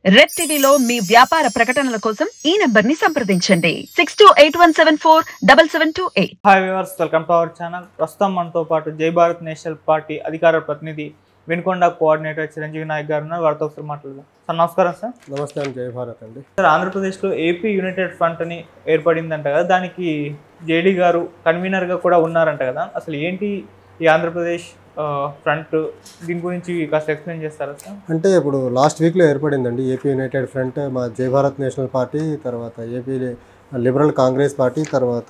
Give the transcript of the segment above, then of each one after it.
Red టీవీలో మీ వ్యాపార ప్రకటనల కోసం ఈ నంబర్ ని సంప్రదించండి 6281747728. Hi viewers, welcome to our channel. ప్రస్తుతం మనతో పాటు జై భారత్ నేషనల్ పార్టీ అధికార ప్రతినిధి వినుకొండ కోఆర్డినేటర్ చిరంజీవి నాయక్ గారు ఉన్నారు. వారితో ఒకసారి మాట్లాడదాం. సార్ నమస్కారం. సార్ నమస్తే అండి. జై భారత్ అండి. సార్, ఆంధ్రప్రదేశ్లో ఏపీ యునైటెడ్ ఫ్రంట్ అని ఏర్పడిందంట కదా, దానికి జేడీ గారు కన్వీనర్గా కూడా ఉన్నారంట కదా, అసలు ఏంటి ఈ ఆంధ్రప్రదేశ్ ఫ్రంట్, దీని గురించి కాస్త ఎక్స్ప్లెయిన్ చేస్తారా సార్? అంటే ఇప్పుడు లాస్ట్ వీక్లో ఏర్పడిందండి ఏపీ యునైటెడ్ ఫ్రంట్. మా జై భారత్ నేషనల్ పార్టీ, తర్వాత ఏపీ లిబరల్ కాంగ్రెస్ పార్టీ, తర్వాత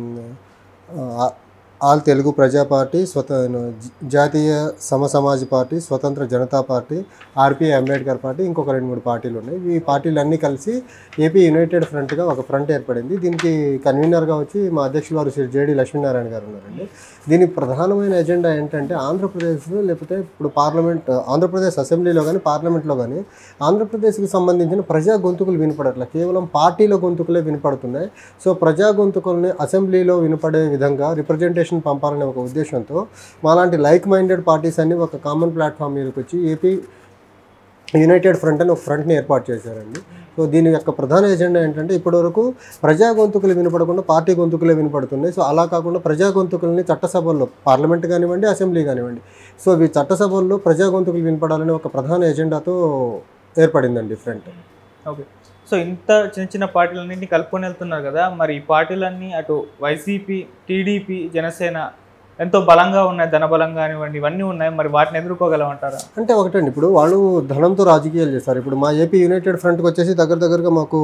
all Telugu Praja party, Jatiya Samasamaj party, Swatantra Janata party, R P Ambedkar party, ఇంకొక 2-3 పార్టీలు ఉన్నాయి. ఈ పార్టీలన్నీ కలిసి ఏపీ యునైటెడ్ ఫ్రంట్గా ఒక ఫ్రంట్ ఏర్పడింది. దీనికి కన్వీనర్గా వచ్చి మా అధ్యక్షులు వారు శ్రీ జేడీ లక్ష్మీనారాయణ గారు ఉన్నారండి. దీని ప్రధానమైన ఎజెండా ఏంటంటే ఆంధ్రప్రదేశ్లో, లేకపోతే ఇప్పుడు ఆంధ్రప్రదేశ్ అసెంబ్లీలో కానీ పార్లమెంట్లో కానీ ఆంధ్రప్రదేశ్కి సంబంధించిన ప్రజా గొంతుకులు వినపడట్ల, కేవలం పార్టీల గొంతుకులే వినపడుతున్నాయి. సో ప్రజా గొంతుకుల్ని అసెంబ్లీలో వినపడే విధంగా రిప్రజెంటేషన్ పంపాలనే ఒక ఉద్దేశంతో మాలాంటి లైక్ మైండెడ్ పార్టీస్ అన్ని ఒక కామన్ ప్లాట్ఫామ్ మీదకి వచ్చి ఏపీ యునైటెడ్ ఫ్రంట్ అని ఒక ఫ్రంట్ని ఏర్పాటు చేశారండి. సో దీని యొక్క ప్రధాన ఎజెండా ఏంటంటే, ఇప్పటివరకు ప్రజా గొంతుకులు వినపడకుండా పార్టీ గొంతుకులే వినపడుతున్నాయి. సో అలా కాకుండా ప్రజా గొంతుకులని చట్టసభల్లో, పార్లమెంట్ కానివ్వండి, అసెంబ్లీ కానివ్వండి, సో ఈ చట్టసభల్లో ప్రజా గొంతుకులు వినపడాలని ఒక ప్రధాన ఎజెండాతో ఏర్పడిందండి ఫ్రంట్. ఓకే. సో ఇంత చిన్న చిన్న పార్టీలన్నింటినీ కలుపుకొని వెళ్తున్నారు కదా, మరి ఈ పార్టీలన్నీ అటు వైసీపీ, టీడీపీ, జనసేన ఎంతో బలంగా ఉన్నాయి, ధనబలం కానివ్వండి, ఇవన్నీ ఉన్నాయి. మరి వాటిని ఎదుర్కోగలమంటారా? అంటే ఒకటండి, ఇప్పుడు వాళ్ళు ధనంతో రాజకీయాలు చేస్తారు. ఇప్పుడు మా ఏపీ యునైటెడ్ ఫ్రంట్కి వచ్చేసి దగ్గరగా మాకు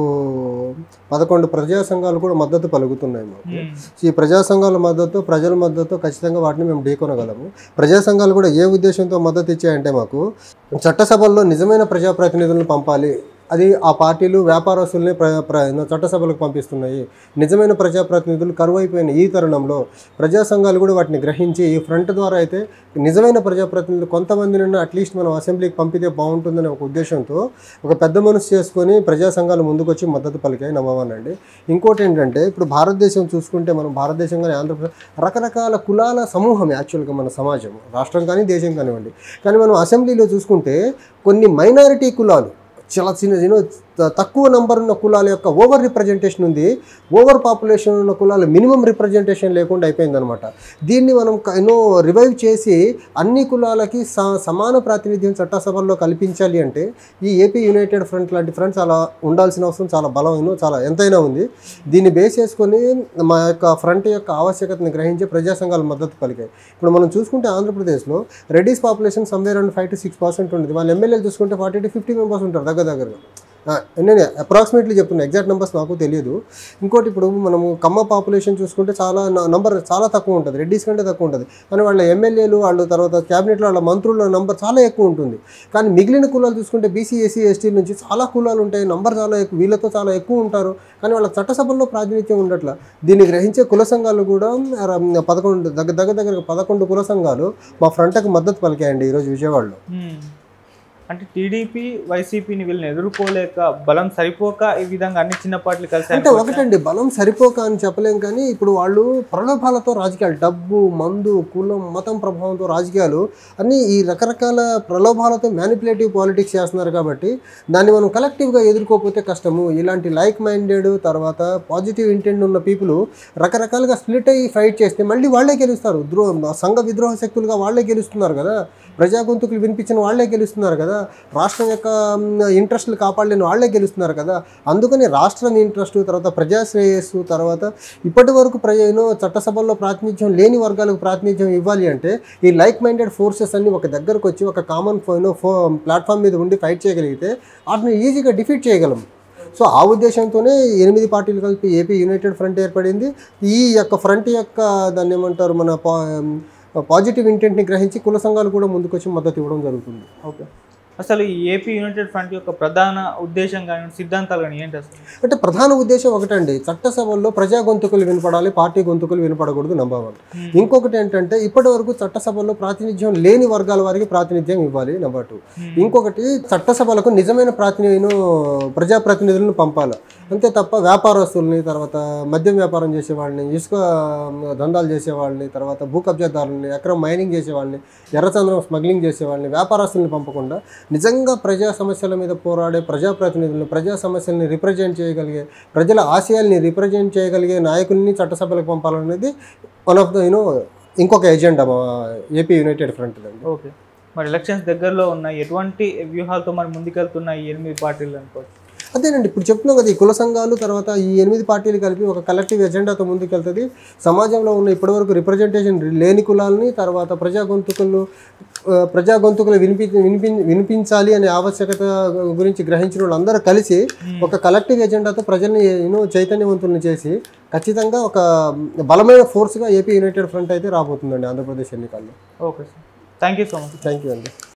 11 ప్రజా సంఘాలు కూడా మద్దతు పలుకుతున్నాయి మాకు. ఈ ప్రజా సంఘాల మద్దతు, ప్రజల మద్దతు ఖచ్చితంగా వాటిని మేము ఢీకొనగలము. ప్రజా సంఘాలు కూడా ఏ ఉద్దేశంతో మద్దతు ఇచ్చాయంటే, మాకు చట్టసభల్లో నిజమైన ప్రజాప్రతినిధులను పంపాలి, అది ఆ పార్టీలు వ్యాపారస్తుల్ని చట్టసభలకు పంపిస్తున్నాయి, నిజమైన ప్రజాప్రతినిధులు కరువైపోయిన ఈ తరుణంలో ప్రజా సంఘాలు కూడా వాటిని గ్రహించి ఈ ఫ్రంట్ ద్వారా అయితే నిజమైన ప్రజాప్రతినిధులు కొంతమందిని అట్లీస్ట్ మనం అసెంబ్లీకి పంపితే బాగుంటుందనే ఒక ఉద్దేశంతో ఒక పెద్ద మనసు చేసుకొని ప్రజా సంఘాలు ముందుకొచ్చి మద్దతు పలికాయి. నమ్మవానండి. ఇంకోటి ఏంటంటే, ఇప్పుడు భారతదేశం చూసుకుంటే, మనం భారతదేశం కానీ ఆంధ్రప్రదేశ్ రకరకాల కులాల సమూహం యాక్చువల్గా మన సమాజం, రాష్ట్రం కానీ దేశం కానివ్వండి. కానీ మనం అసెంబ్లీలో చూసుకుంటే కొన్ని మైనారిటీ కులాలు, చాలా తక్కువ నంబర్ ఉన్న కులాల యొక్క ఓవర్ రిప్రజెంటేషన్ ఉంది, ఓవర్ పాపులేషన్ ఉన్న కులాల మినిమం రిప్రజెంటేషన్ లేకుండా అయిపోయిందనమాట. దీన్ని మనం రివైవ్ చేసి అన్ని కులాలకి సమాన ప్రాతినిధ్యం చట్టసభల్లో కల్పించాలి అంటే ఈ ఏపీ యునైటెడ్ ఫ్రంట్ లాంటి ఫ్రంట్స్ అలా ఉండాల్సిన అవసరం చాలా బలమైన, చాలా ఎంతైనా ఉంది. దీన్ని బేస్ చేసుకొని మా యొక్క ఫ్రంట్ యొక్క ఆవశ్యకతను గ్రహించి ప్రజా సంఘాలు మద్దతు పలికాయి. ఇప్పుడు మనం చూసుకుంటే ఆంధ్రప్రదేశ్లో Reddys population somewhere around 5 to 6% ఉంటుంది. వాళ్ళ ఎమ్మెల్యేలు చూసుకుంటే 40 to 50 మెంబర్స్ ఉంటారు దగ్గరగా. నేను అప్రాక్సిమేట్లీ చెప్తున్నా, ఎగ్జాక్ట్ నెంబర్స్ నాకు తెలియదు. ఇంకోటి, ఇప్పుడు మనము కమ్మ పాపులేషన్ చూసుకుంటే నంబర్ చాలా తక్కువ ఉంటుంది, రెడ్డిస్ కంటే తక్కువ ఉంటుంది. కానీ వాళ్ళ ఎమ్మెల్యేలు, వాళ్ళు తర్వాత క్యాబినెట్లో వాళ్ళ మంత్రుల నంబర్ చాలా ఎక్కువ ఉంటుంది. కానీ మిగిలిన కులాలు చూసుకుంటే బీసీ, ఎస్సీ, ఎస్టీ నుంచి చాలా కులాలు ఉంటాయి, నంబర్ చాలా ఎక్కువ, వీళ్ళతో చాలా ఎక్కువ ఉంటారు. కానీ వాళ్ళ చట్టసభల్లో ప్రాతినిధ్యం ఉండట్ల. దీన్ని గ్రహించే కుల సంఘాలు కూడా 11 కుల సంఘాలు మా ఫ్రంట్కి మద్దతు పలికాయండి ఈరోజు విజయవాడలో. అంటే టీడీపీ, వైసీపీని వీళ్ళని ఎదుర్కోలేక, బలం సరిపోక ఈ విధంగా అన్ని చిన్న పార్టీలు కలిసి, అంటే ఒకటండి, బలం సరిపోక అని చెప్పలేం. కానీ ఇప్పుడు వాళ్ళు ప్రలోభాలతో రాజకీయాలు, డబ్బు, మందు, కులం, మతం ప్రభావంతో రాజకీయాలు అన్నీ ఈ రకరకాల ప్రలోభాలతో మ్యానిపులేటివ్ పాలిటిక్స్ చేస్తున్నారు. కాబట్టి దాన్ని మనం కలెక్టివ్గా ఎదుర్కోకపోతే కష్టము. ఇలాంటి లైక్ మైండెడ్, తర్వాత పాజిటివ్ ఇంటెంట్ ఉన్న పీపుల్ రకరకాలుగా స్ప్లిట్ అయ్యి ఫైట్ చేస్తే మళ్ళీ వాళ్ళే గెలుస్తారు. సంఘ విద్రోహ శక్తులుగా వాళ్ళే గెలుస్తున్నారు కదా, ప్రజా గొంతుకులు వినిపించిన వాళ్ళే గెలుస్తున్నారు కదా, రాష్ట్రం యొక్క ఇంట్రెస్టులు కాపాడలేని వాళ్ళే గెలుస్తున్నారు కదా. అందుకని రాష్ట్రం ఇంట్రెస్ట్, తర్వాత ప్రజా శ్రేయస్సు, తర్వాత ఇప్పటి వరకు చట్టసభల్లో ప్రాతినిధ్యం లేని వర్గాలకు ప్రాతినిధ్యం ఇవ్వాలి అంటే ఈ లైక్ మైండెడ్ ఫోర్సెస్ అన్ని ఒక దగ్గరకు వచ్చి ఒక కామన్ ప్లాట్ఫామ్ మీద ఉండి ఫైట్ చేయగలిగితే వాటిని ఈజీగా డిఫీట్ చేయగలం. సో ఆ ఉద్దేశంతోనే 8 పార్టీలు కలిపి ఏపీ యునైటెడ్ ఫ్రంట్ ఏర్పడింది. ఈ యొక్క ఫ్రంట్ యొక్క దాన్ని ఏమంటారు, మన పాజిటివ్ ఇంటెంట్ని గ్రహించి కుల సంఘాలు కూడా ముందుకొచ్చి మద్దతు ఇవ్వడం జరుగుతుంది. ఓకే. అసలు ఈ ఏపీ యునైటెడ్ ఫ్రంట్ యొక్క ప్రధాన ఉద్దేశం కానీ సిద్ధాంతాలు కానీ ఏంటి అసలు? అంటే ప్రధాన ఉద్దేశం ఒకటండి, చట్టసభల్లో ప్రజా గొంతుకులు వినపడాలి, పార్టీ గొంతుకులు వినపడకూడదు, నంబర్ 1. ఇంకొకటి ఏంటంటే, ఇప్పటి వరకు చట్టసభల్లో ప్రాతినిధ్యం లేని వర్గాల వారికి ప్రాతినిధ్యం ఇవ్వాలి, నంబర్ 2. ఇంకొకటి, చట్టసభలకు నిజమైన ప్రజాప్రతినిధులను పంపాలి. అంతే తప్ప వ్యాపారస్తుల్ని, తర్వాత మద్యం వ్యాపారం చేసేవాళ్ళని, ఇసుక దందాలు చేసేవాళ్ళని, తర్వాత భూ కబ్జాదారులని, అక్రమ మైనింగ్ చేసేవాళ్ళని, ఎర్రచంద్రం స్మగ్లింగ్ చేసేవాళ్ళని, వ్యాపారస్తుల్ని పంపకుండా నిజంగా ప్రజా సమస్యల మీద పోరాడే ప్రజాప్రతినిధులను, ప్రజా సమస్యల్ని రిప్రజెంట్ చేయగలిగే, ప్రజల ఆశయాల్ని రిప్రజెంట్ చేయగలిగే నాయకుల్ని చట్టసభలకు పంపాలనేది వన్ ఆఫ్ ద ఇంకొక ఎజెండా మా ఏపీ యునైటెడ్ ఫ్రంట్ అండి. ఓకే, మరి ఎలక్షన్స్ దగ్గరలో ఉన్నాయి, ఎటువంటి వ్యూహాలతో మరి ముందుకెళ్తున్నాయి ఈ 8 పార్టీలు అనుకోవచ్చు? అదేనండి, ఇప్పుడు చెప్తున్నాం కదా, ఈ కుల సంఘాలు తర్వాత ఈ 8 పార్టీలు కలిపి ఒక కలెక్టివ్ ఎజెండాతో ముందుకెళ్తుంది. సమాజంలో ఉన్న ఇప్పటివరకు రిప్రజెంటేషన్ లేని కులాలని, తర్వాత ప్రజా గొంతుకులు వినిపించాలి అనే ఆవశ్యకత గురించి గ్రహించిన వాళ్ళందరూ కలిసి ఒక కలెక్టివ్ ఎజెండాతో ప్రజల్ని చైతన్యవంతుల్ని చేసి ఖచ్చితంగా ఒక బలమైన ఫోర్స్గా ఏపీ యునైటెడ్ ఫ్రంట్ అయితే రాబోతుందండి ఆంధ్రప్రదేశ్ ఎన్నికల్లో. Okay sir, thank you so much. Thank you అండి.